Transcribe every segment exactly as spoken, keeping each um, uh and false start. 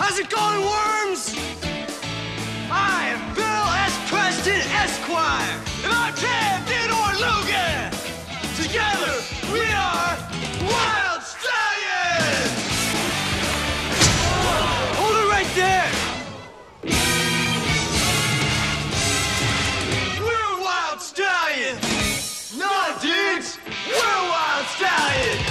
How's it going, worms? I am Bill S. Preston, Esquire. And I'm Ted Theodore Lugan. Together, we are Wild Stallions! Hold it right there. We're Wild Stallions. No, dudes, we're Wild Stallions.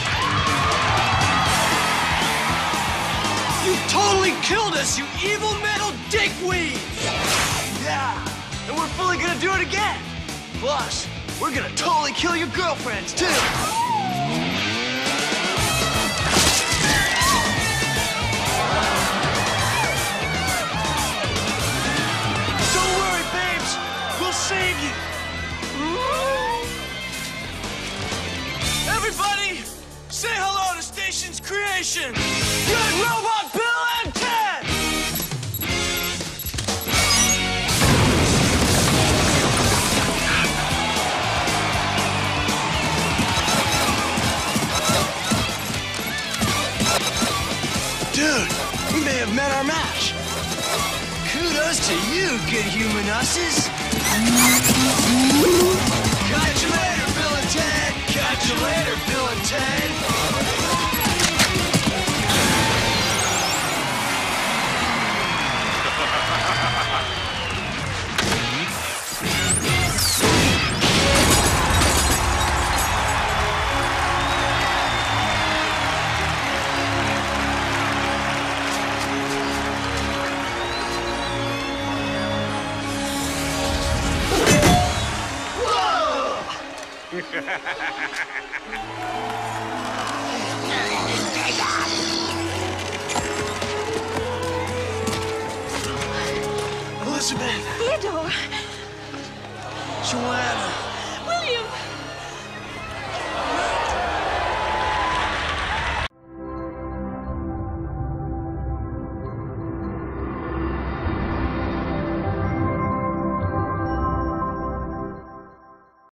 You totally killed us, you evil metal dickweeds! Yeah, and we're fully gonna do it again. Plus, we're gonna totally kill your girlfriends, too. Don't worry, babes. We'll save you. Everybody, say hello to Station's creation. Good Robot Bill and Ted! Dude, we may have met our match. Kudos to you, good humanusses. Catch you later, Bill and Ted. Catch you later, Bill and Ted. Elizabeth. Theodore. Joanna.